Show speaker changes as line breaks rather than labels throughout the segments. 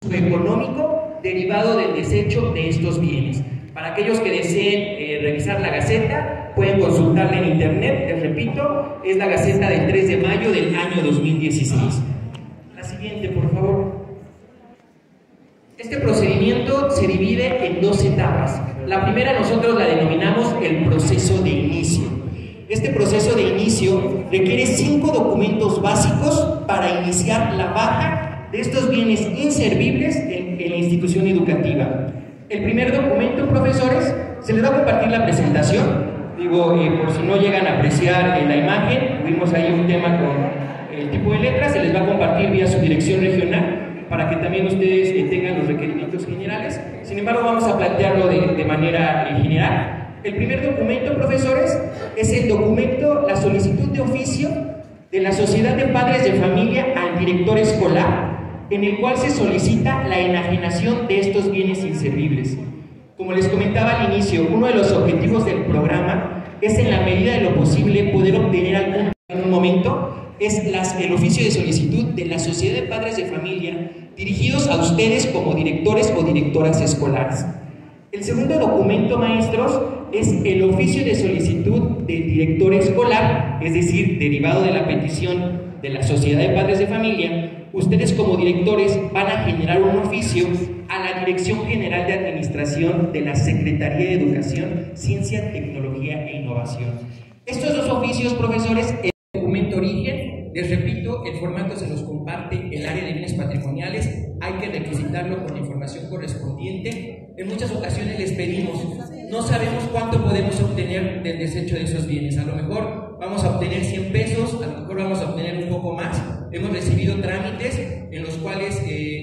económico derivado del desecho de estos bienes. Para aquellos que deseen revisar la Gaceta, pueden consultarla en internet. Les repito, es la Gaceta del 3 de mayo del año 2016. La siguiente, por favor. Este procedimiento se divide en dos etapas. La primera nosotros la denominamos el proceso de inicio. Este proceso de inicio requiere 5 documentos básicos para iniciar la baja de estos bienes inservibles en la institución educativa. El primer documento, profesores, se les va a compartir la presentación. Por si no llegan a apreciar la imagen, tuvimos ahí un tema con el tipo de letras, se les va a compartir vía su dirección regional para que también ustedes tengan los requerimientos generales. Sin embargo, vamos a plantearlo de manera general. El primer documento, profesores, es el documento, la solicitud de oficio de la Sociedad de Padres de Familia al director escolar, en el cual se solicita la enajenación de estos bienes inservibles. Como les comentaba al inicio, uno de los objetivos del programa es, en la medida de lo posible, poder obtener algún en un momento, es el oficio de solicitud de la Sociedad de Padres de Familia dirigidos a ustedes como directores o directoras escolares. El segundo documento, maestros, es el oficio de solicitud del director escolar, es decir, derivado de la petición de la Sociedad de Padres de Familia. Ustedes como directores van a generar un oficio a la Dirección General de Administración de la Secretaría de Educación, Ciencia, Tecnología e Innovación. Estos dos oficios, profesores, el documento origen, les repito, el formato se los comparte el área de bienes patrimoniales, hay que requisitarlo con la información correspondiente. En muchas ocasiones les pedimos, no sabemos cuánto podemos obtener del desecho de esos bienes, a lo mejor vamos a obtener 100 pesos, a lo mejor vamos a obtener un poco más. Hemos recibido trámites en los cuales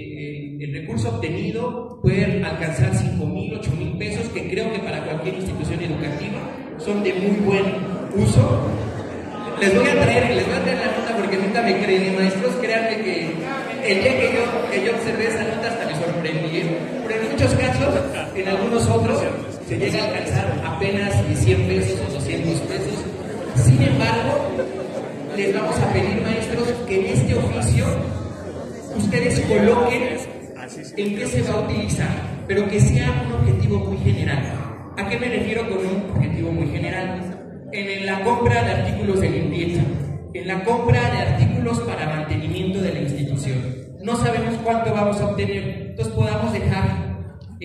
el recurso obtenido puede alcanzar 5,000, 8,000 pesos, que creo que para cualquier institución educativa son de muy buen uso. Les voy a traer la nota porque nunca me creen, maestros. Créanme que el día que yo observé esa nota hasta me sorprendí. Pero en muchos casos, en algunos otros, se llega a alcanzar apenas 100 pesos o 200 pesos. Sin embargo, les vamos a pedir, maestros, que en este oficio ustedes coloquen en qué se va a utilizar, pero que sea un objetivo muy general. ¿A qué me refiero con un objetivo muy general? En la compra de artículos de limpieza, en la compra de artículos para mantenimiento de la institución. No sabemos cuánto vamos a obtener, entonces podamos dejar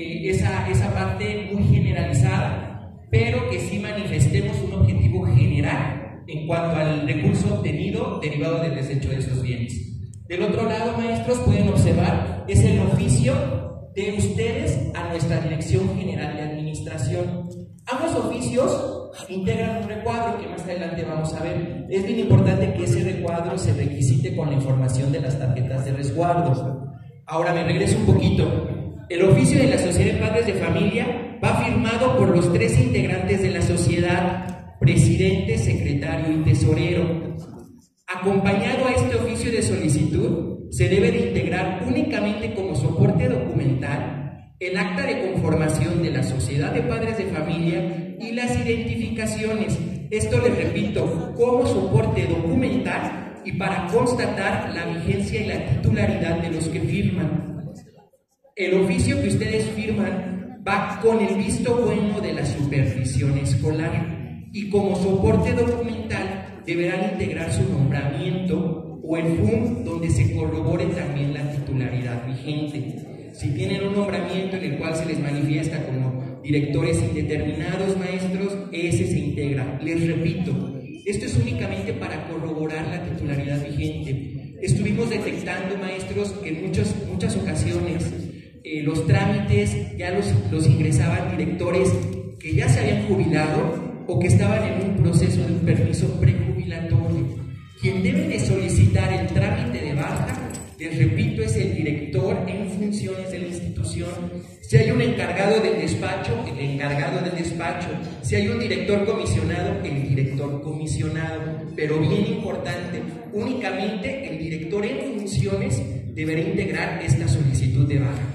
esa parte muy generalizada, pero que sí manifestemos un objetivo general en cuanto al recurso obtenido derivado del desecho de esos bienes. Del otro lado, maestros, pueden observar, es el oficio de ustedes a nuestra Dirección General de Administración. Ambos oficios integran un recuadro que más adelante vamos a ver. Es bien importante que ese recuadro se requisite con la información de las tarjetas de resguardo. Ahora me regreso un poquito. El oficio de la Sociedad de Padres de Familia va firmado por los 3 integrantes de la sociedad: presidente, secretario y tesorero. Acompañado a este oficio de solicitud, se debe de integrar únicamente como soporte documental el acta de conformación de la Sociedad de Padres de Familia y las identificaciones. Esto les repito, como soporte documental y para constatar la vigencia y la titularidad de los que firman. El oficio que ustedes firman va con el visto bueno de la supervisión escolar y como soporte documental deberán integrar su nombramiento o el FUM donde se corrobore también la titularidad vigente. Si tienen un nombramiento en el cual se les manifiesta como directores indeterminados, maestros, ese se integra. Les repito, esto es únicamente para corroborar la titularidad vigente. Estuvimos detectando, maestros, que en muchas ocasiones los trámites ya los ingresaban directores que ya se habían jubilado o que estaban en un proceso de un permiso prejubilatorio. Quien debe de solicitar el trámite de baja, les repito, es el director en funciones de la institución. Si hay un encargado del despacho, el encargado del despacho. Si hay un director comisionado, el director comisionado. Pero bien importante, únicamente el director en funciones deberá integrar esta solicitud de baja.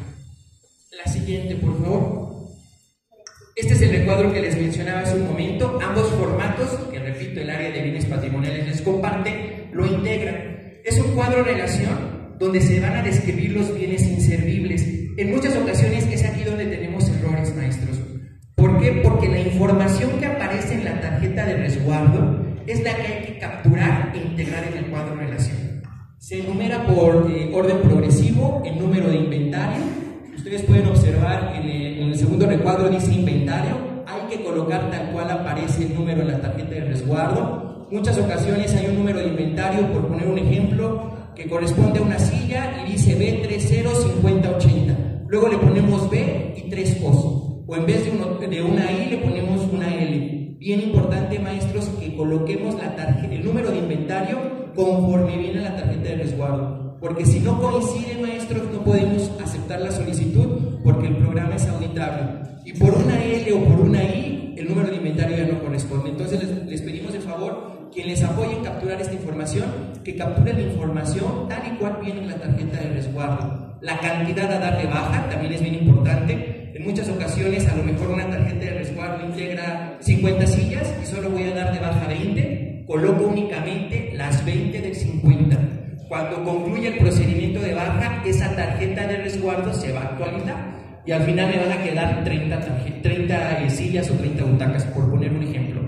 La siguiente, por favor. Este es el recuadro que les mencionaba hace un momento. Ambos formatos, que repito, el área de bienes patrimoniales les comparte, lo integran. Es un cuadro relación donde se van a describir los bienes inservibles. En muchas ocasiones es aquí donde tenemos errores, maestros. ¿Por qué? Porque la información que aparece en la tarjeta de resguardo es la que hay que capturar e integrar en el cuadro de relación. Se enumera por orden progresivo el número de inventario. Ustedes pueden observar en el segundo recuadro dice inventario. Hay que colocar tal cual aparece el número en la tarjeta de resguardo. Muchas ocasiones hay un número de inventario, por poner un ejemplo, que corresponde a una silla y dice B305080. Luego le ponemos B y 3 O's. O en vez de una I le ponemos una L. Bien importante, maestros, que coloquemos el número de inventario conforme viene la tarjeta de resguardo. Porque si no coincide, maestros, no podemos aceptar la solicitud porque el programa es auditable. Y por una L o por una I, el número de inventario ya no corresponde. Entonces les pedimos de favor, quien les apoye en capturar esta información, que capture la información tal y cual viene en la tarjeta de resguardo. La cantidad a dar de baja también es bien importante. En muchas ocasiones, a lo mejor una tarjeta de resguardo integra 50 sillas y solo voy a dar de baja 20. Coloco únicamente las 20 del 50. Cuando concluya el procedimiento de baja, esa tarjeta de resguardo se va a actualizar y al final me van a quedar 30 sillas o 30 butacas, por poner un ejemplo.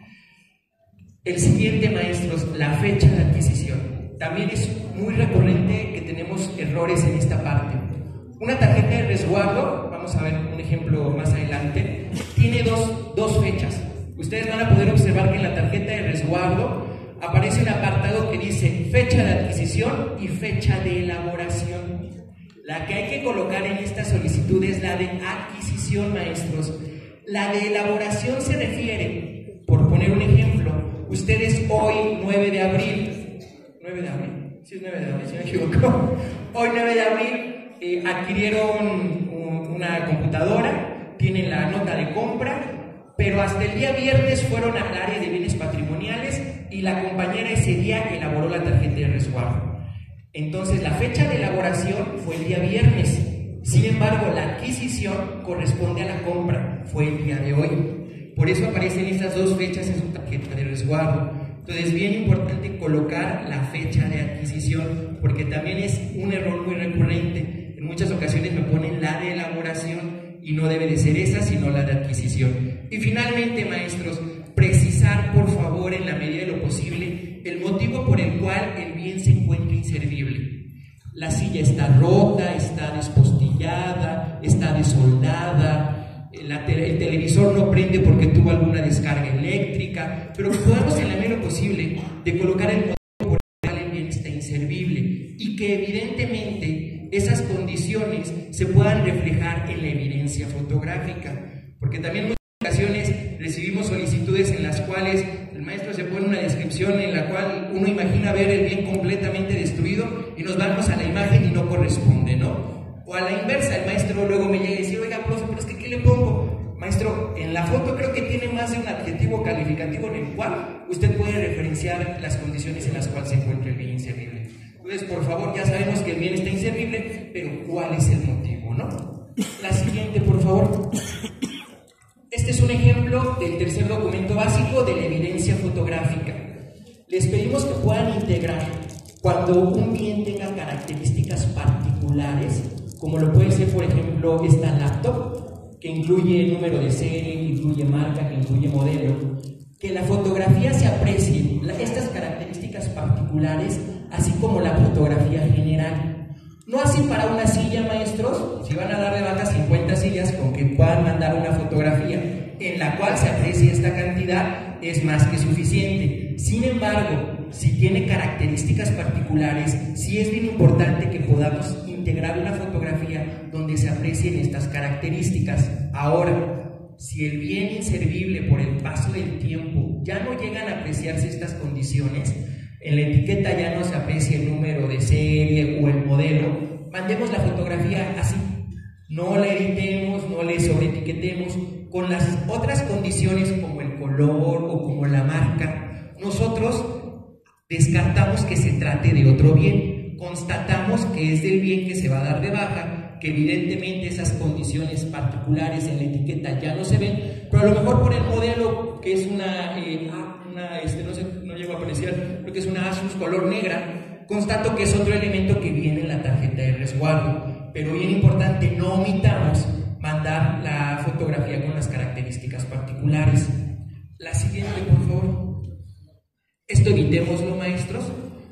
El siguiente, maestros, la fecha de adquisición. También es muy recurrente que tenemos errores en esta parte. Una tarjeta de resguardo, vamos a ver un ejemplo más adelante, tiene dos fechas. Ustedes van a poder observar que en la tarjeta de resguardo aparece un apartado que dice fecha de adquisición y fecha de elaboración. La que hay que colocar en esta solicitud es la de adquisición, maestros. La de elaboración se refiere, por poner un ejemplo, ustedes hoy, 9 de abril, sí es 9 de abril, si no me equivoco, hoy 9 de abril adquirieron una computadora, tienen la nota de compra, pero hasta el día viernes fueron al área de bienes patrimoniales y la compañera ese día elaboró la tarjeta de resguardo. Entonces la fecha de elaboración fue el día viernes, sin embargo la adquisición corresponde a la compra, fue el día de hoy. Por eso aparecen estas dos fechas en su tarjeta de resguardo. Entonces es bien importante colocar la fecha de adquisición, porque también es un error muy recurrente. En muchas ocasiones me ponen la de elaboración y no debe de ser esa, sino la de adquisición. Y finalmente, maestros, precisar por favor en la medida de lo posible el motivo por el cual el bien se encuentra inservible. La silla está rota, está despostillada, está desoldada, el televisor no prende porque tuvo alguna descarga eléctrica, pero que podamos en la medida de lo posible de colocar el motivo por el cual el bien está inservible y que evidentemente esas condiciones se puedan reflejar en la evidencia fotográfica, porque también en muchas ocasiones recibimos solicitudes en las cuales el maestro se pone una descripción en la cual uno imagina ver el bien completamente destruido y nos vamos a la imagen y no corresponde, ¿no? O a la inversa, el maestro luego me llega y dice, oiga, profe, pero es que ¿qué le pongo? Maestro, en la foto creo que tiene más de un adjetivo calificativo en el cual usted puede referenciar las condiciones en las cuales se encuentra el bien inservible. Entonces, por favor, ya sabemos que el bien está inservible, pero ¿cuál es el motivo, no? La siguiente, por favor. Este es un ejemplo del tercer documento básico de la evidencia fotográfica. Les pedimos que puedan integrar cuando un bien tenga características particulares, como lo puede ser, por ejemplo, esta laptop, que incluye el número de serie, que incluye marca, que incluye modelo, que la fotografía se aprecie, estas características particulares, así como la fotografía general. No así para una silla, maestros, si van a dar de baja 50 sillas, con que puedan mandar una fotografía en la cual se aprecie esta cantidad, es más que suficiente. Sin embargo, si tiene características particulares, sí es bien importante que podamos integrar una fotografía donde se aprecien estas características. Ahora, si el bien inservible por el paso del tiempo ya no llegan a apreciarse estas condiciones, en la etiqueta ya no se aprecia el número de serie o el modelo, mandemos la fotografía así, no la editemos, no le sobreetiquetemos con las otras condiciones como el color o como la marca. Nosotros descartamos que se trate de otro bien, constatamos que es del bien que se va a dar de baja, que evidentemente esas condiciones particulares en la etiqueta ya no se ven, pero a lo mejor por el modelo, que es no llego a apreciar, creo que es una Asus color negra, constato que es otro elemento que viene en la tarjeta de resguardo. pero bien importante, no omitamos mandar la fotografía con las características particulares. La siguiente, por favor. Esto evitémoslo, maestros.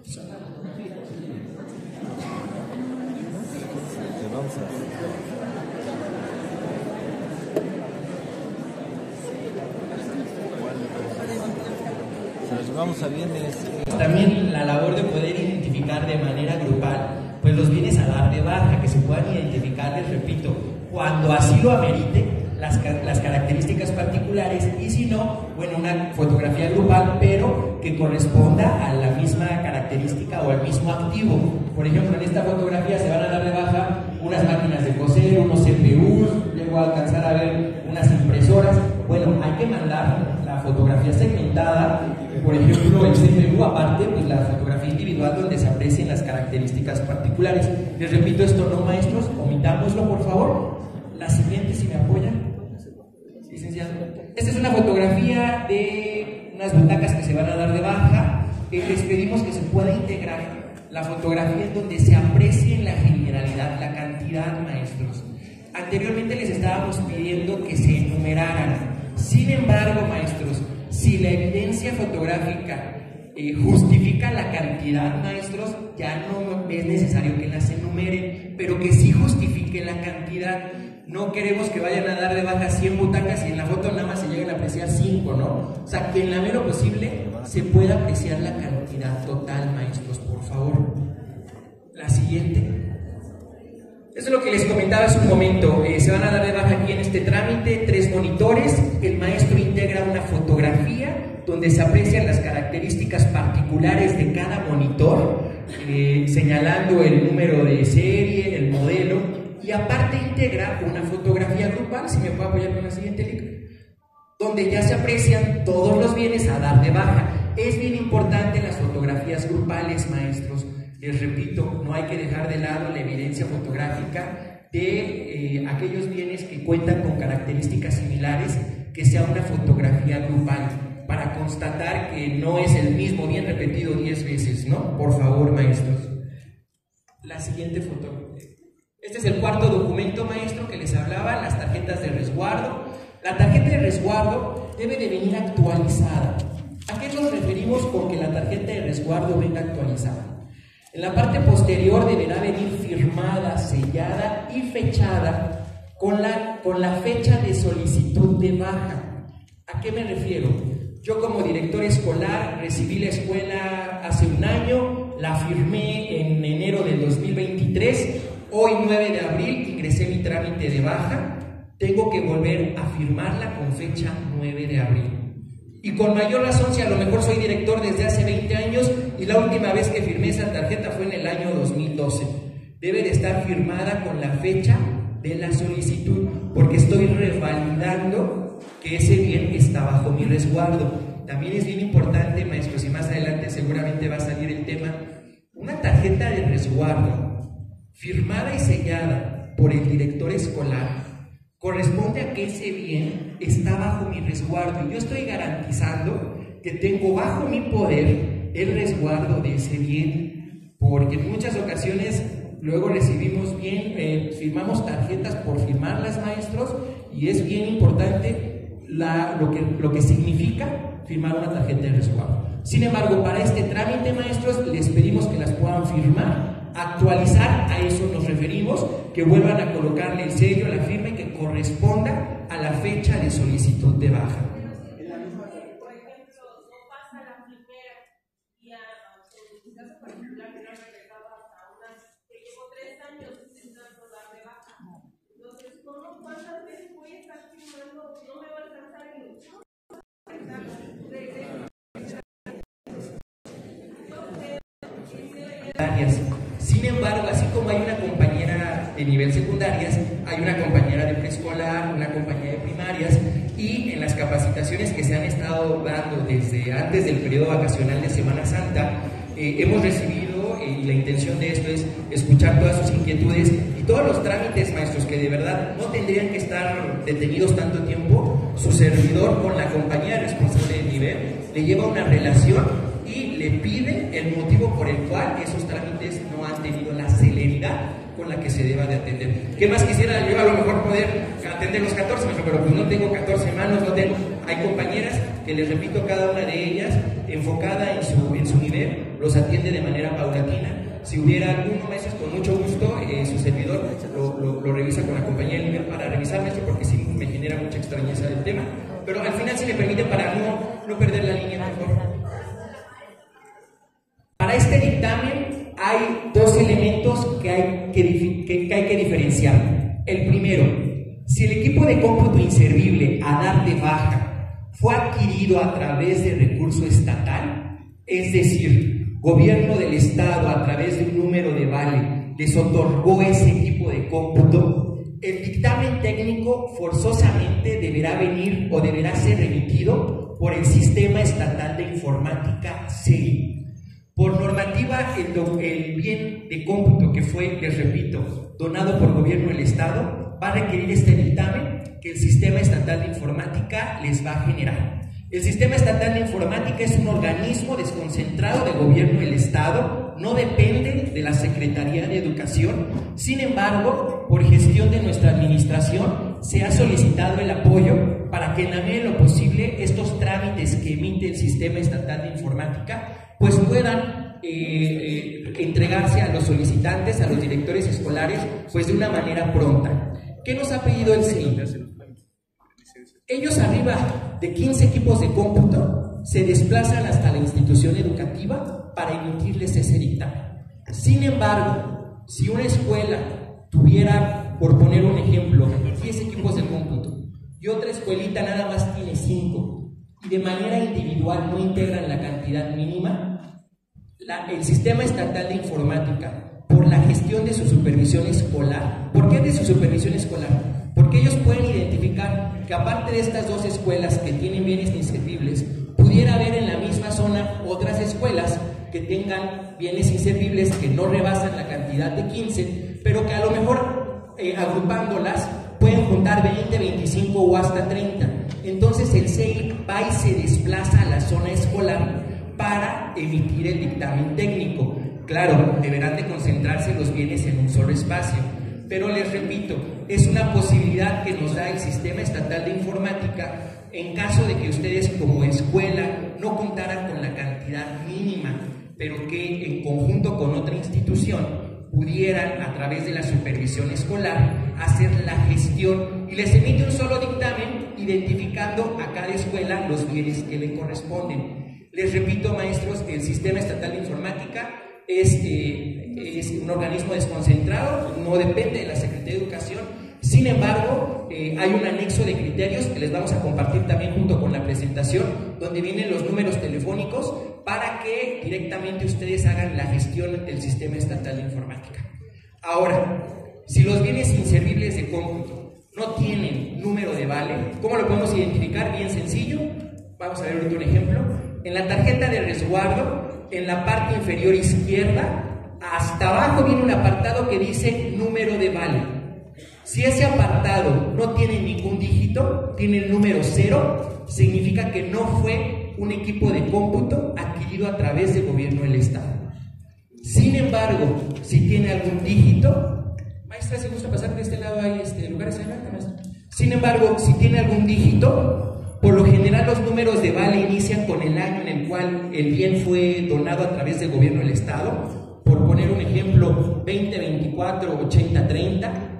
Vamos a bienes.
También la labor de poder identificar de manera grupal, pues los bienes a dar de baja, que se puedan identificar, les repito, cuando así lo amerite, las características particulares, y si no, bueno, una fotografía grupal, pero que corresponda a la misma característica o al mismo activo. Por ejemplo, en esta fotografía se van a dar de baja unas máquinas de coser, unos CPUs, luego alcanzar a ver unas impresoras. Bueno, hay que mandar la fotografía segmentada, por ejemplo, el CPU, aparte, pues la fotografía individual donde se aprecien las características particulares. Les repito esto, no, maestros, omitámoslo, por favor. La siguiente, si me apoyan. Licenciado. Esta es una fotografía de unas butacas que se van a dar de baja. Les pedimos que se pueda integrar la fotografía en donde se aprecie en la generalidad la cantidad, maestros. Anteriormente les estábamos pidiendo que se enumeraran. Sin embargo, maestros, si la evidencia fotográfica justifica la cantidad, maestros, ya no es necesario que las enumeren, pero que sí justifique la cantidad. No queremos que vayan a dar de baja 100 butacas y en la foto nada más se lleguen a apreciar 5, ¿no? O sea, que en la medida posible se pueda apreciar la cantidad total, maestros, por favor. La siguiente. Eso es lo que les comentaba hace un momento. Se van a dar de baja aquí en este trámite 3 monitores. El maestro integra una fotografía donde se aprecian las características particulares de cada monitor, señalando el número de serie, el modelo, y aparte integra una fotografía grupal, si me puedo apoyar con la siguiente link, donde ya se aprecian todos los bienes a dar de baja. Es bien importante las fotografías grupales, maestros. Les repito, no hay que dejar de lado la evidencia fotográfica de aquellos bienes que cuentan con características similares, que sea una fotografía grupal, para constatar que no es el mismo bien repetido 10 veces, ¿no? Por favor, maestros. La siguiente foto. Este es el cuarto documento, maestro, que les hablaba, las tarjetas de resguardo. La tarjeta de resguardo debe de venir actualizada. ¿A qué nos referimos con que la tarjeta de resguardo venga actualizada? En la parte posterior deberá venir firmada, sellada y fechada con la fecha de solicitud de baja. ¿A qué me refiero? Yo como director escolar recibí la escuela hace un año, la firmé en enero del 2023, hoy 9 de abril ingresé mi trámite de baja, tengo que volver a firmarla con fecha 9 de abril. Y con mayor razón si a lo mejor soy director desde hace 20 años y la última vez que firmé esa tarjeta fue en el año 2012. Debe de estar firmada con la fecha de la solicitud, porque estoy revalidando que ese bien está bajo mi resguardo. También es bien importante, maestros, y más adelante seguramente va a salir el tema, una tarjeta de resguardo firmada y sellada por el director escolar corresponde a que ese bien está bajo mi resguardo y yo estoy garantizando que tengo bajo mi poder el resguardo de ese bien, porque en muchas ocasiones luego recibimos bien, firmamos tarjetas por firmarlas, maestros, y es bien importante lo que significa firmar una tarjeta de resguardo. Sin embargo, para este trámite, maestros, les pedimos que las puedan firmar, actualizar, a eso nos referimos, que vuelvan a colocarle el sello, la firma y que corresponda a la fecha de solicitud de baja.
Por ejemplo, no pasa la primera y a su caso particular que no ha regresado hasta unas, que llevo 3 años intentando dar de baja. Entonces, ¿cuántas veces voy a estar firmando? No me va a alcanzar el lucho.
Sin embargo, así como hay una compañera de nivel secundarias, hay una compañera de preescolar, una compañera de primarias, y en las capacitaciones que se han estado dando desde antes del periodo vacacional de Semana Santa, hemos recibido, y la intención de esto es escuchar todas sus inquietudes y todos los trámites, maestros, que de verdad no tendrían que estar detenidos tanto tiempo. Su servidor con la compañera responsable del nivel le lleva una relación y le pide el motivo por el cual esos trámites no han tenido la celeridad con la que se deba de atender. ¿Qué más quisiera yo a lo mejor poder atender los 14, pero pues no tengo 14 manos, no tengo. Hay compañeras que les repito, cada una de ellas enfocada en su nivel, los atiende de manera paulatina. Si hubiera alguno, maestros, con mucho gusto, su servidor lo revisa con la compañía del nivel para revisar, maestro, porque sí me genera mucha extrañeza del tema. Pero al final, si me permite, para no perder la línea, por favor. Para este dictamen hay dos elementos que hay que diferenciar. El primero, si el equipo de cómputo inservible a dar de baja fue adquirido a través de recurso estatal, es decir, gobierno del estado a través de un número de vale les otorgó ese equipo de cómputo, el dictamen técnico forzosamente deberá venir o deberá ser remitido por el Sistema Estatal de Informática SEI. Por normativa, el bien de cómputo que fue, les repito, donado por gobierno del estado, va a requerir este dictamen que el Sistema Estatal de Informática les va a generar. El Sistema Estatal de Informática es un organismo desconcentrado del gobierno del estado, no depende de la Secretaría de Educación. Sin embargo, por gestión de nuestra administración, se ha solicitado el apoyo para que en la medida de lo posible estos trámites que emite el Sistema Estatal de Informática pues puedan entregarse a los solicitantes, a los directores escolares, pues de una manera pronta. ¿Qué nos ha pedido el CEI? Ellos arriba de 15 equipos de cómputo se desplazan hasta la institución educativa para emitirles ese dictamen. Sin embargo, si una escuela tuviera, por poner un ejemplo, 10 equipos de cómputo y otra escuelita nada más tiene 5 y de manera individual no integran la cantidad mínima, el Sistema Estatal de Informática, por la gestión de su supervisión escolar, ¿por qué de su supervisión escolar? Porque ellos pueden identificar que aparte de estas dos escuelas que tienen bienes inservibles, pudiera haber en la misma zona otras escuelas que tengan bienes inservibles que no rebasan la cantidad de 15, pero que a lo mejor agrupándolas pueden juntar 20, 25 o hasta 30. Entonces el CEI va y se desplaza a la zona escolar para emitir el dictamen técnico. Claro, deberán de concentrarse los bienes en un solo espacio, pero les repito, es una posibilidad que nos da el Sistema Estatal de Informática en caso de que ustedes como escuela no contaran con la cantidad mínima, pero que en conjunto con otra institución pudieran a través de la supervisión escolar hacer la gestión y les emite un solo dictamen identificando a cada escuela los bienes que le corresponden. Les repito, maestros, el Sistema Estatal de Informática es un organismo desconcentrado, no depende de la Secretaría de Educación. Sin embargo, hay un anexo de criterios que les vamos a compartir también junto con la presentación, donde vienen los números telefónicos para que directamente ustedes hagan la gestión del Sistema Estatal de Informática. Ahora, si los bienes inservibles de cómputo no tienen número de vale, ¿cómo lo podemos identificar? Bien sencillo. Vamos a ver ahorita un ejemplo. En la tarjeta de resguardo, en la parte inferior izquierda, hasta abajo viene un apartado que dice número de vale. Si ese apartado no tiene ningún dígito, tiene el número 0, significa que no fue un equipo de cómputo adquirido a través del gobierno del estado. Sin embargo, si tiene algún dígito, maestra, ¿se gusta pasar de este lado? Hay lugares ahí, maestra. Sin embargo, si tiene algún dígito, por lo general los números de vale inician con el año en el cual el bien fue donado a través del gobierno del estado. Por poner un ejemplo, 2024 80 30,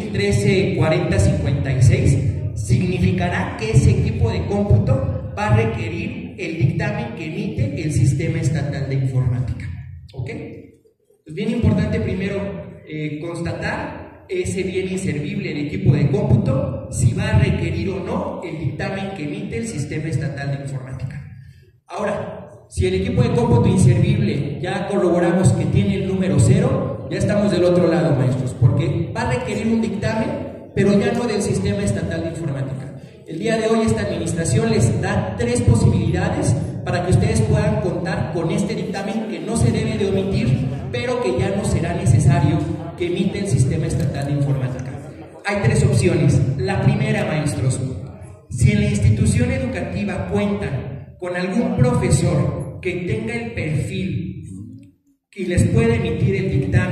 2013 40 56, significará que ese equipo de cómputo va a requerir el dictamen que emite el Sistema Estatal de Informática. ¿Ok? Es bien importante primero constatar ese bien inservible del equipo de cómputo, si va a requerir o no el dictamen que emite el Sistema Estatal de Informática. Ahora, si el equipo de cómputo inservible ya corroboramos que tiene el número 0, ya estamos del otro lado, maestros, porque va a requerir un dictamen, pero ya no del Sistema Estatal de Informática. El día de hoy esta administración les da 3 posibilidades para que ustedes puedan contar con este dictamen que no se debe de omitir, pero que ya no será necesario que emite el Sistema Estatal de Informática. Hay 3 opciones. La primera, maestros, si en la institución educativa cuentan con algún profesor que tenga el perfil y les pueda emitir el dictamen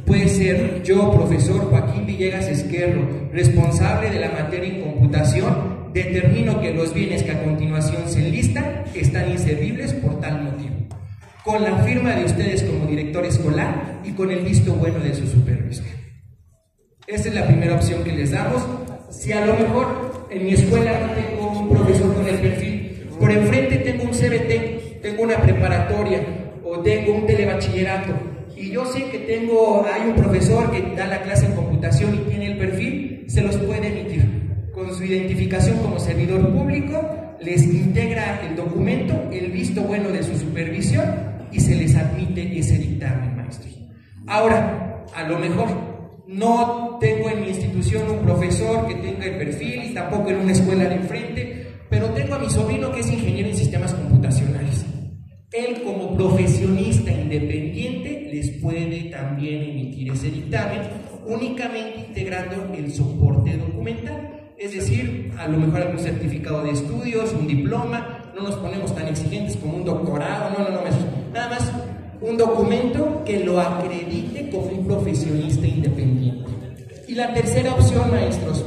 Puede ser yo, profesor Joaquín Villegas Esquerro, responsable de la materia en computación, determino que los bienes que a continuación se enlistan están inservibles por tal motivo, con la firma de ustedes como director escolar y con el visto bueno de su supervisor. Esa es la primera opción que les damos. Si a lo mejor en mi escuela no tengo un profesor con el perfil, por enfrente tengo un CBT, tengo una preparatoria o tengo un telebachillerato, y yo sé que hay un profesor que da la clase en computación y tiene el perfil, se los puede emitir. Con su identificación como servidor público, les integra el documento, el visto bueno de su supervisión y se les admite ese dictamen, maestros. Ahora, a lo mejor no tengo en mi institución un profesor que tenga el perfil y tampoco en una escuela de enfrente, pero tengo a mi sobrino que es ingeniero en sistemas computacionales. Él, como profesionista independiente, les puede también emitir ese dictamen, únicamente integrando el soporte documental, es decir, a lo mejor algún certificado de estudios, un diploma. No nos ponemos tan exigentes como un doctorado, no, nada más un documento que lo acredite como un profesionista independiente. Y la tercera opción, maestros,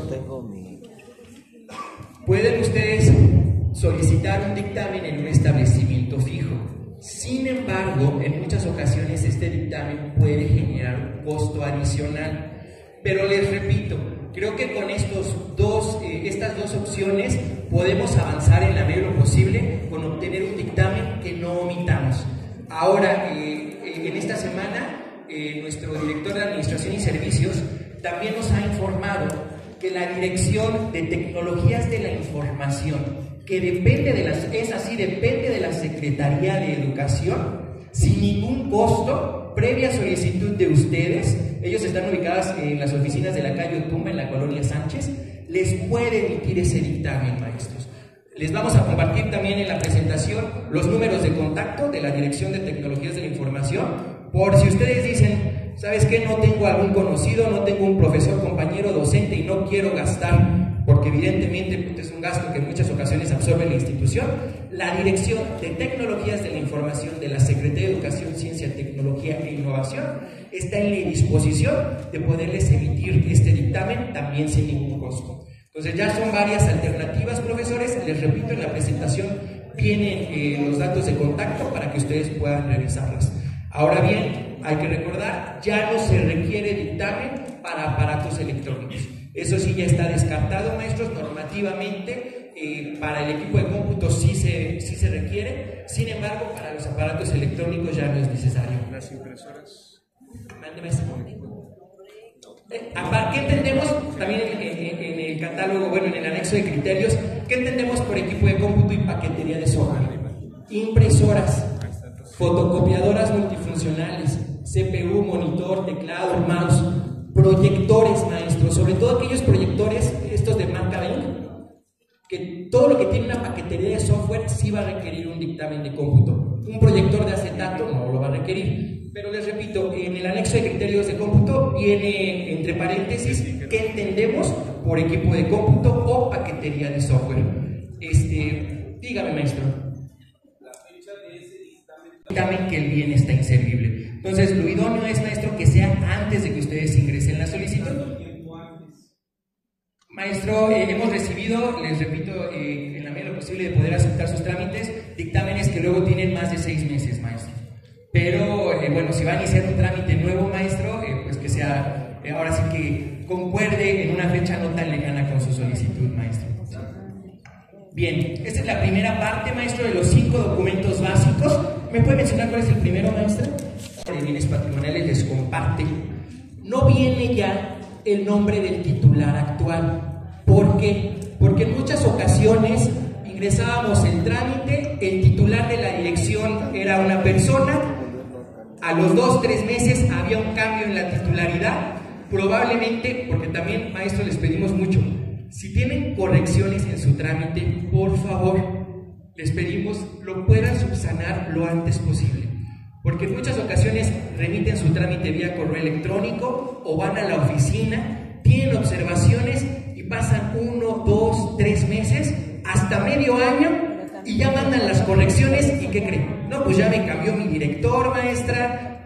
pueden ustedes solicitar un dictamen en un establecimiento fijo. Sin embargo, en muchas ocasiones este dictamen puede generar un costo adicional. Pero les repito, creo que con estas dos opciones podemos avanzar en la medida de lo posible con obtener un dictamen que no omitamos. Ahora, en esta semana, nuestro director de Administración y Servicios también nos ha informado que la Dirección de Tecnologías de la Información, que depende de la Secretaría de Educación, sin ningún costo, previa solicitud de ustedes, ellos están ubicados en las oficinas de la calle Otumba, en la colonia Sánchez, les puede emitir ese dictamen, maestros. Les vamos a compartir también en la presentación los números de contacto de la Dirección de Tecnologías de la Información, por si ustedes dicen, ¿sabes qué? No tengo algún conocido, no tengo un profesor, compañero, docente y no quiero gastar, porque evidentemente es un gasto que en muchas ocasiones absorbe la institución. La Dirección de Tecnologías de la Información de la Secretaría de Educación, Ciencia, Tecnología e Innovación está en la disposición de poderles emitir este dictamen también sin ningún costo. Entonces ya son varias alternativas, profesores. Les repito, en la presentación vienen los datos de contacto para que ustedes puedan revisarlas. Ahora bien, hay que recordar, ya no se requiere dictamen para aparatos electrónicos. Eso sí ya está descartado, maestros, normativamente. Para el equipo de cómputo sí se requiere, sin embargo, para los aparatos electrónicos ya no es necesario.
Las impresoras.
Mándeme ese momento. ¿Qué entendemos también en el catálogo, bueno, en el anexo de criterios? ¿Qué entendemos por equipo de cómputo y paquetería de software? Impresoras, fotocopiadoras multifuncionales, CPU, monitor, teclado, mouse, proyectores, maestros, sobre todo aquellos proyectores, estos de marca Benq, que todo lo que tiene una paquetería de software sí va a requerir un dictamen de cómputo. Un proyector de acetato no lo va a requerir. Pero les repito, en el anexo de criterios de cómputo viene entre paréntesis qué entendemos por equipo de cómputo o paquetería de software. Dígame, maestro.
La fecha de ese
dictamen que el bien está inservible. Entonces, lo idóneo es, maestro, que sea antes de que ustedes ingresen la solicitud. Maestro, hemos recibido, les repito, en la medida de lo posible de poder aceptar sus trámites, dictámenes que luego tienen más de 6 meses, maestro. Pero, bueno, si va a iniciar un trámite nuevo, maestro, pues que sea, ahora sí que concuerde en una fecha no tan lejana con su solicitud, maestro. Bien, esta es la primera parte, maestro, de los 5 documentos básicos. ¿Me puede mencionar cuál es el primero, maestro? De bienes patrimoniales les comparte. No viene ya el nombre del titular actual. ¿Por qué? Porque en muchas ocasiones ingresábamos el trámite, el titular de la dirección era una persona, a los 2-3 meses había un cambio en la titularidad, probablemente, porque también, maestro, les pedimos mucho, si tienen correcciones en su trámite, por favor, les pedimos lo puedan subsanar lo antes posible, porque en muchas ocasiones remiten su trámite vía correo electrónico o van a la oficina, tienen observaciones y pasan 1, 2, 3 meses, hasta medio año, y ya mandan las correcciones. ¿Y qué creen? No, pues ya me cambió mi director, maestra,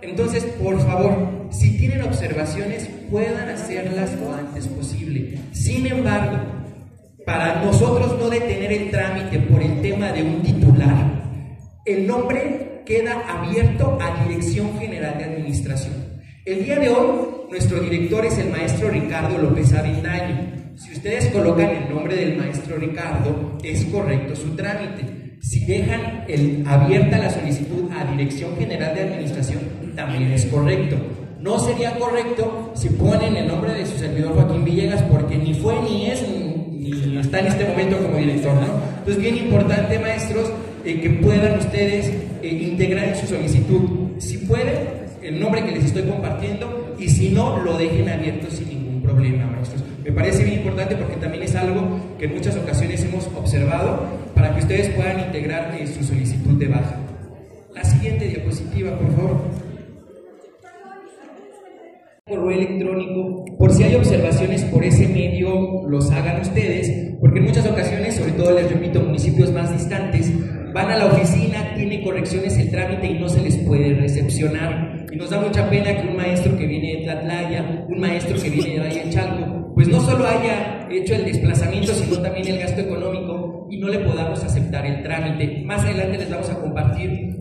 Entonces, por favor, si tienen observaciones, puedan hacerlas lo antes posible. Sin embargo, para nosotros no detener el trámite por el tema de un titular, el nombre queda abierto a Dirección General de Administración. El día de hoy, nuestro director es el maestro Ricardo López Avendaño. Si ustedes colocan el nombre del maestro Ricardo, es correcto su trámite. Si dejan abierta la solicitud a Dirección General de Administración, también es correcto. No sería correcto si ponen el nombre de su servidor Joaquín Villegas, porque ni fue, ni es, ni está en este momento como director, ¿no? Entonces, bien importante, maestros, que puedan ustedes integrar en su solicitud, si pueden, el nombre que les estoy compartiendo, y si no, lo dejen abierto sin ningún problema, maestros. Me parece bien importante porque también es algo que en muchas ocasiones hemos observado para que ustedes puedan integrar su solicitud de baja. La siguiente diapositiva, por favor. Correo electrónico, por si hay observaciones por ese medio, los hagan ustedes, porque en muchas ocasiones, sobre todo les repito, municipios más distantes, van a la oficina, tiene correcciones el trámite y no se les puede recepcionar. Y nos da mucha pena que un maestro que viene de Tlatlaya, un maestro que viene de Valle de Chalco, pues no solo haya hecho el desplazamiento, sino también el gasto económico y no le podamos aceptar el trámite. Más adelante les vamos a compartir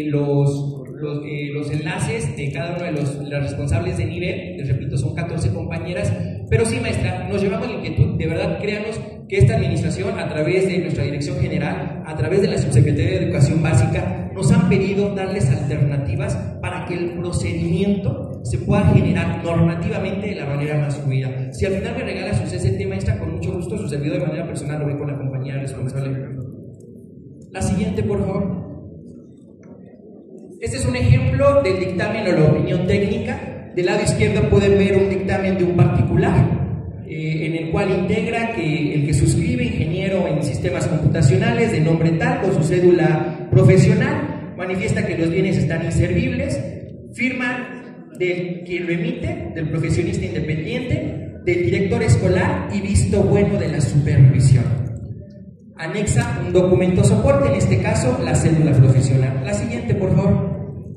los enlaces de cada uno de los responsables de nivel. Les repito, son 14 compañeras. Pero sí, maestra, nos llevamos la inquietud. De verdad, créanos que esta administración, a través de nuestra dirección general, a través de la Subsecretaría de Educación Básica, nos han pedido darles alternativas para que el procedimiento se pueda generar normativamente de la manera más fluida. Si al final me regala su CCT, maestra, con mucho gusto, su servidor de manera personal lo ve con la compañera responsable. La siguiente, por favor. Este es un ejemplo del dictamen o la opinión técnica. Del lado izquierdo pueden ver un dictamen de un particular, en el cual integra que el que suscribe, ingeniero en sistemas computacionales, de nombre tal, con su cédula profesional, manifiesta que los bienes están inservibles, firma del quien lo emite, del profesionista independiente, del director escolar y visto bueno de la supervisión. Anexa un documento soporte, en este caso la cédula profesional. La siguiente, por favor.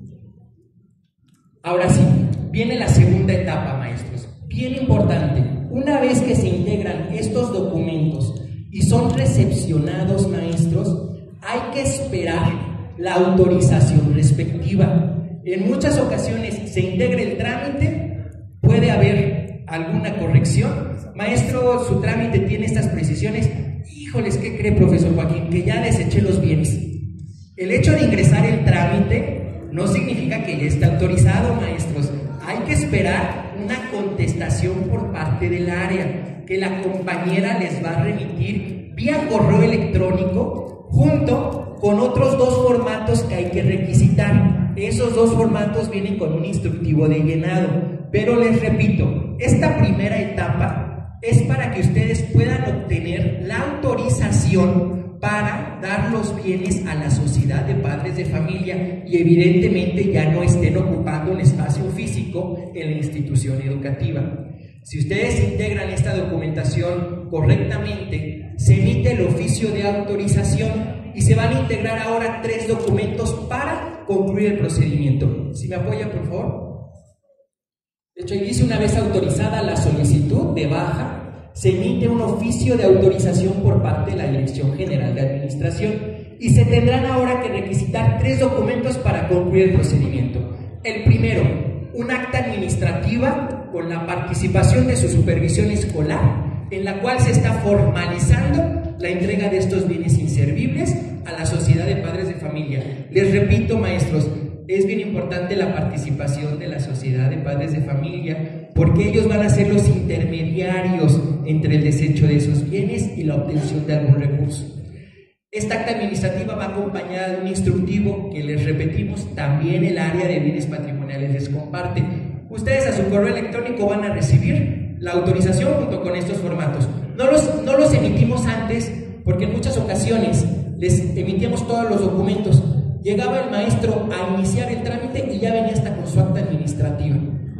Ahora sí, viene la segunda etapa, maestros. Bien importante, una vez que se integran estos documentos y son recepcionados, maestros, hay que esperar la autorización respectiva. En muchas ocasiones se integra el trámite, puede haber alguna corrección. Maestro, su trámite tiene estas precisiones. Híjoles, ¿qué cree, profesor Joaquín? Que ya deseché los bienes. El hecho de ingresar el trámite no significa que ya está autorizado, maestros. Hay que esperar una contestación por parte del área, que la compañera les va a remitir vía correo electrónico, junto con otros dos formatos que hay que requisitar. Esos dos formatos vienen con un instructivo de llenado. Pero les repito, esta primera etapa es para que ustedes puedan obtener la autorización para dar los bienes a la sociedad de padres de familia y evidentemente ya no estén ocupando un espacio físico en la institución educativa. Si ustedes integran esta documentación correctamente, se emite el oficio de autorización y se van a integrar ahora 3 documentos para concluir el procedimiento. ¿Sí me apoya, por favor? De hecho, ahí dice: una vez autorizada la solicitud de baja, se emite un oficio de autorización por parte de la Dirección General de Administración y se tendrán ahora que requisitar 3 documentos para concluir el procedimiento. El primero, un acta administrativa con la participación de su supervisión escolar, en la cual se está formalizando la entrega de estos bienes inservibles a la sociedad de padres de familia. Les repito, maestros, es bien importante la participación de la sociedad de padres de familia, porque ellos van a ser los intermediarios entre el desecho de esos bienes y la obtención de algún recurso. Esta acta administrativa va acompañada de un instructivo que, les repetimos, también el área de bienes patrimoniales les comparte. Ustedes a su correo electrónico van a recibir la autorización junto con estos formatos. No los emitimos antes, porque en muchas ocasiones les emitíamos todos los documentos. Llegaba el maestro a iniciar el trámite y ya venía hasta con su acta administrativa,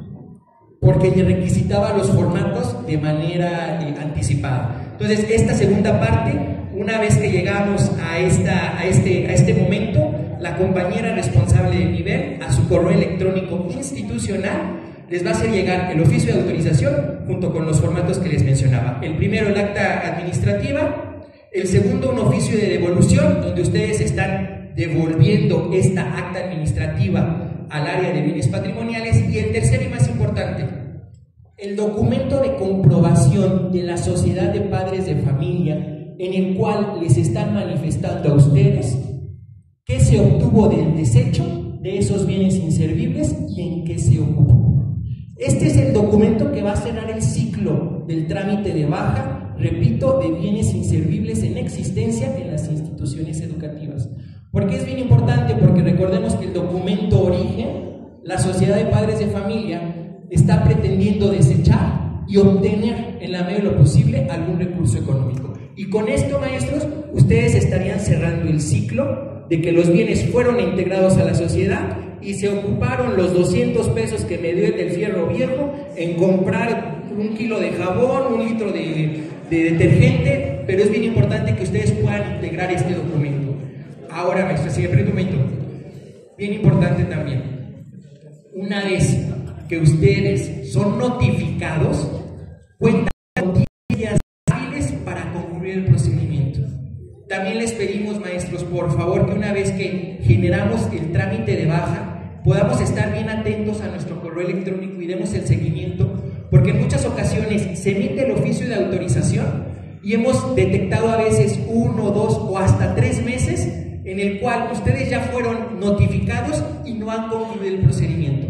porque le requisitaba los formatos de manera anticipada. Entonces, esta segunda parte, una vez que llegamos a este momento, la compañera responsable del nivel a su correo electrónico institucional les va a hacer llegar el oficio de autorización junto con los formatos que les mencionaba. El primero, el acta administrativa. El segundo, un oficio de devolución, donde ustedes están devolviendo esta acta administrativa al área de bienes patrimoniales. Y el tercero y más importante, el documento de comprobación de la sociedad de padres de familia, en el cual les están manifestando a ustedes qué se obtuvo del desecho de esos bienes inservibles y en qué se ocupó. Este es el documento que va a cerrar el ciclo del trámite de baja, repito, de bienes inservibles en existencia en las instituciones educativas. ¿Por qué es bien importante? Porque recordemos que el documento origen, la sociedad de padres de familia está pretendiendo desechar y obtener en la medida de lo posible algún recurso económico. Y con esto, maestros, ustedes estarían cerrando el ciclo de que los bienes fueron integrados a la sociedad y se ocuparon los 200 pesos que me dio el del fierro viejo en comprar 1 kilo de jabón, 1 litro de detergente, pero es bien importante que ustedes puedan integrar este documento. Ahora, maestro, si me permite un momento, bien importante también, una vez que ustedes son notificados, cuentan con 10 días hábiles para concluir el procedimiento. También les pedimos, maestros, por favor, que una vez que generamos el trámite de baja, podamos estar bien atentos a nuestro correo electrónico y demos el seguimiento, porque en muchas ocasiones se emite el oficio de autorización y hemos detectado a veces 1, 2 o hasta 3 meses en el cual ustedes ya fueron notificados y no han concluido el procedimiento.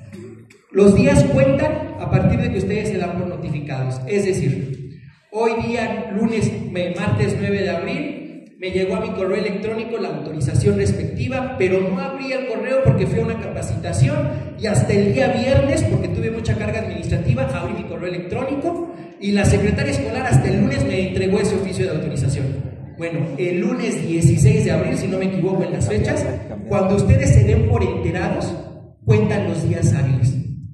Los días cuentan a partir de que ustedes se dan por notificados, es decir, hoy día, martes 9 de abril, me llegó a mi correo electrónico la autorización respectiva, pero no abrí el correo porque fui a una capacitación y hasta el día viernes, porque tuve mucha carga administrativa, abrí mi correo electrónico y la secretaria escolar hasta el lunes me entregó ese oficio de autorización. Bueno, el lunes 16 de abril, si no me equivoco en las fechas, cuando ustedes se den por enterados, cuentan los días hábiles.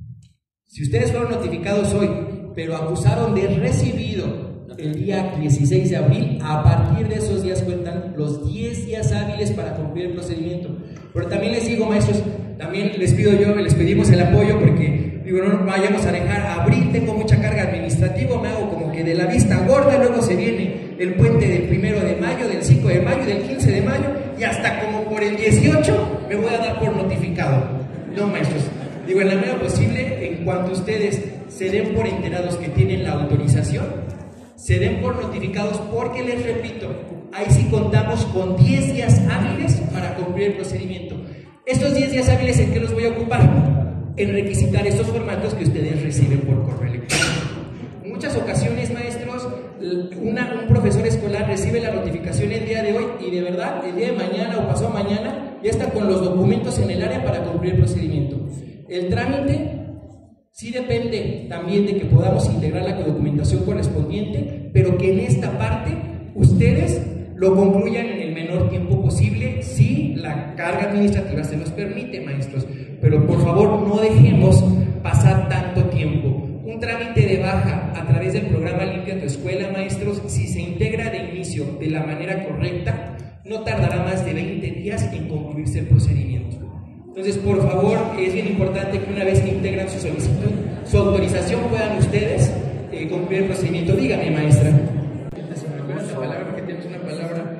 Si ustedes fueron notificados hoy, pero acusaron de recibido el día 16 de abril, a partir de esos días cuentan los 10 días hábiles para cumplir el procedimiento. Pero también les digo, maestros, también les pedimos el apoyo porque digo, no vayamos a dejar abril, tengo mucha carga administrativa, me hago como que de la vista gorda, luego se viene el puente del 1 de mayo, del 5 de mayo, del 15 de mayo y hasta como por el 18 me voy a dar por notificado. No, maestros, digo, en la medida posible, en cuanto ustedes se den por enterados que tienen la autorización, se den por notificados, porque les repito, ahí sí contamos con 10 días hábiles para cumplir el procedimiento. Estos 10 días hábiles, ¿en qué los voy a ocupar? En requisitar estos formatos que ustedes reciben por correo electrónico. En muchas ocasiones, maestros, un profesor escolar recibe la notificación el día de hoy y de verdad, el día de mañana o pasado mañana, ya está con los documentos en el área para cumplir el procedimiento. El trámite sí depende también de que podamos integrar la documentación correspondiente, pero que en esta parte ustedes lo concluyan en el menor tiempo posible, si la carga administrativa se nos permite, maestros. Pero por favor, no dejemos pasar tanto tiempo. Un trámite de baja a través del programa Limpia tu Escuela, maestros, si se integra de inicio de la manera correcta, no tardará más de 20 días en concluirse el procedimiento. Entonces, por favor, es bien importante que una vez que integran su solicitud, su autorización, puedan ustedes concluir el procedimiento. Dígame, maestra. Se me recuerda esa palabra porque tenemos una palabra.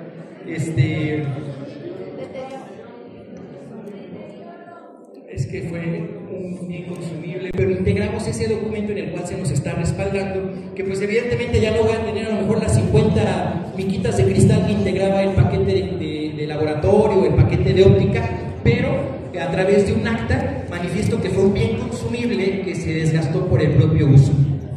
Es que fue un bien consumible, pero integramos ese documento en el cual se nos está respaldando, que pues evidentemente ya no voy a tener a lo mejor las 50 miquitas de cristal que integraba el paquete de laboratorio, el paquete de óptica, pero a través de un acta manifiesto que fue un bien consumible que se desgastó por el propio uso.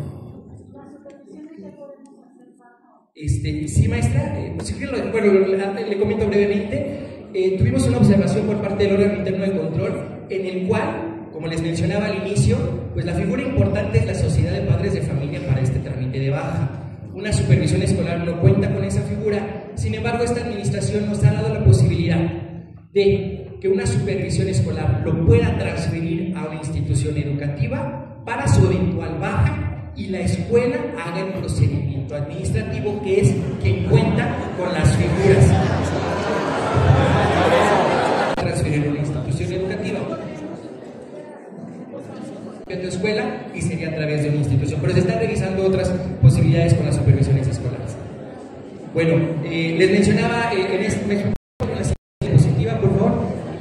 Sí, maestra, le comento brevemente. Tuvimos una observación por parte del órgano interno de control en el cual, como les mencionaba al inicio, pues la figura importante es la sociedad de padres de familia para este trámite de baja. Una supervisión escolar no cuenta con esa figura, sin embargo esta administración nos ha dado la posibilidad de que una supervisión escolar lo pueda transferir a una institución educativa para su eventual baja y la escuela haga el procedimiento administrativo, que es quien cuenta con las figuras. actividades con las supervisiones escolares. Bueno, les mencionaba en este la siguiente diapositiva, por favor.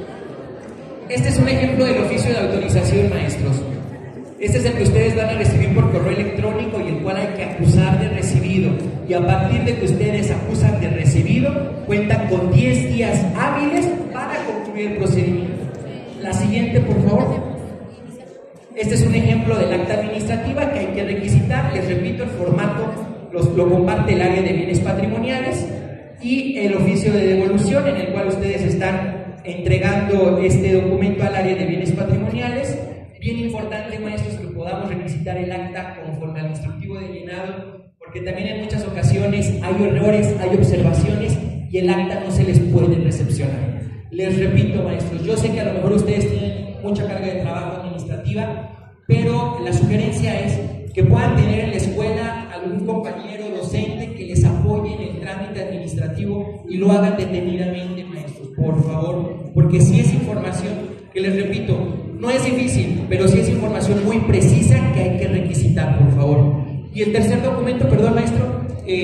Este es un ejemplo del oficio de autorización, maestros. Este es el que ustedes van a recibir por correo electrónico y el cual hay que acusar de recibido. Y a partir de que ustedes acusan de recibido, cuentan con 10 días hábiles para concluir el procedimiento. La siguiente, por favor. Este es un ejemplo del acta administrativa que hay que requisitar. Les repito, el formato lo comparte el área de bienes patrimoniales y el oficio de devolución en el cual ustedes están entregando este documento al área de bienes patrimoniales. Bien importante, maestros, que podamos requisitar el acta conforme al instructivo de llenado, porque también en muchas ocasiones hay errores, hay observaciones y el acta no se les puede recepcionar. Les repito, maestros, yo sé que a lo mejor ustedes tienen mucha carga de trabajo administrativa, pero la sugerencia es que puedan tener en la escuela algún compañero docente que les apoye en el trámite administrativo y lo hagan detenidamente, maestros, por favor, porque si es información que, les repito, no es difícil, pero sí es información muy precisa que hay que requisitar, por favor. Y el tercer documento, perdón, maestro,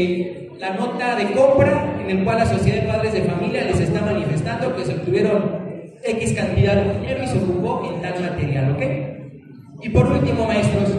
la nota de compra en el cual la Sociedad de Padres de Familia les está manifestando que se obtuvieron X cantidad de dinero y se ocupó en tal material, ¿ok? Y por último, maestros,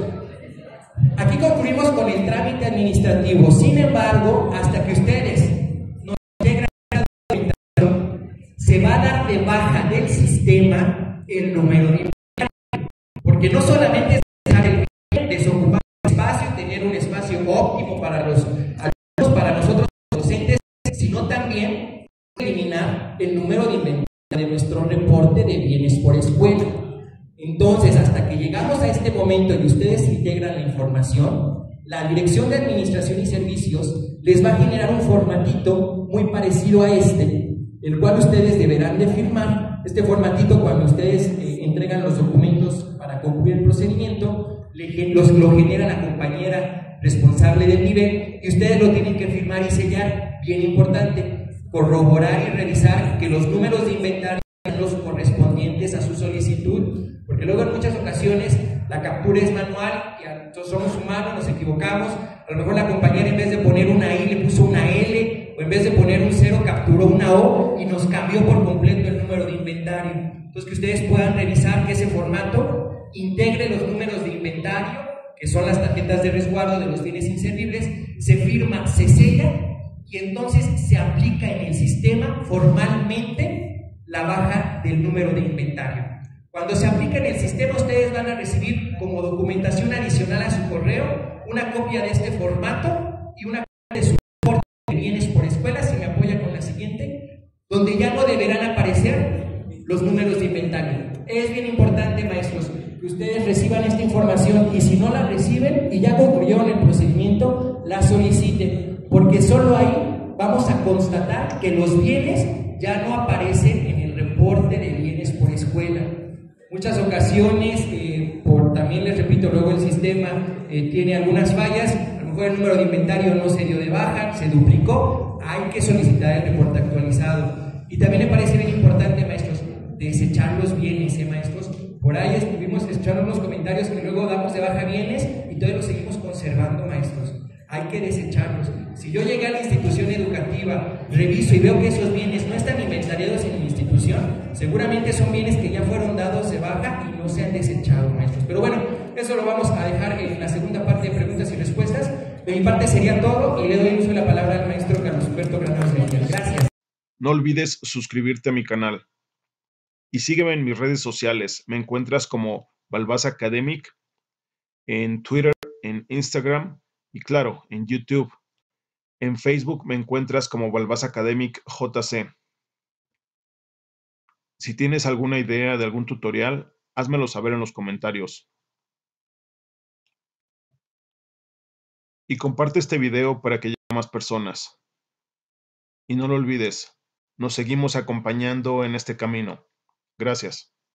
aquí concluimos con el trámite administrativo. Sin embargo, hasta que ustedes nos integran la documentación, se va a dar de baja del sistema el número de inventario, porque no solamente es dejar el bien, desocupar el espacio y tener un espacio óptimo para los alumnos, para nosotros los docentes, sino también eliminar el número de inventario de nuestro reporte de bienes por escuela. Entonces, hasta que llegamos a este momento y ustedes integran la información, la Dirección de Administración y Servicios les va a generar un formatito muy parecido a este, el cual ustedes deberán de firmar. Este formatito, cuando ustedes entregan los documentos para concluir el procedimiento, lo genera la compañera responsable del nivel y ustedes lo tienen que firmar y sellar. Bien importante, corroborar y revisar que los números de inventario sean los correspondientes a su solicitud, porque luego en muchas ocasiones la captura es manual y somos humanos, nos equivocamos. A lo mejor la compañera, en vez de poner una I, le puso una L, o en vez de poner un 0 capturó una O y nos cambió por completo el número de inventario. Entonces, que ustedes puedan revisar que ese formato integre los números de inventario, que son las tarjetas de resguardo de los bienes inservibles, se firma, se sella y entonces se aplica en el sistema formalmente la baja del número de inventario. Cuando se aplica en el sistema, ustedes van a recibir como documentación adicional a su correo una copia de este formato y una copia de su reporte de bienes por escuela, si me apoya con la siguiente, donde ya no deberán aparecer los números de inventario. Es bien importante, maestros, que ustedes reciban esta información y si no la reciben y ya concluyeron el procedimiento, la soliciten, porque solo ahí vamos a constatar que los bienes ya no aparecen en el reporte de bienes por escuela. Muchas ocasiones, también les repito, luego el sistema tiene algunas fallas, a lo mejor el número de inventario no se dio de baja, se duplicó, hay que solicitar el reporte actualizado. Y también me parece bien importante, maestros, desechar los bienes, maestros. Por ahí estuvimos escuchando unos comentarios que luego damos de baja bienes y todavía los seguimos conservando, maestros. Hay que desecharlos. Si yo llegué a la institución educativa, reviso y veo que esos bienes no están inventariados en mi institución, seguramente son bienes que ya fueron dados de baja y no se han desechado, maestros. Pero bueno, eso lo vamos a dejar en la segunda parte de preguntas y respuestas. De mi parte sería todo y le doy uso de la palabra al maestro Carlos Humberto Granados Mejía. Gracias.
No olvides suscribirte a mi canal y sígueme en mis redes sociales. Me encuentras como Balbás Academic en Twitter, en Instagram y claro, en YouTube. En Facebook me encuentras como Balbás Academic JC. Si tienes alguna idea de algún tutorial, házmelo saber en los comentarios. Y comparte este video para que llegue a más personas. Y no lo olvides, nos seguimos acompañando en este camino. Gracias.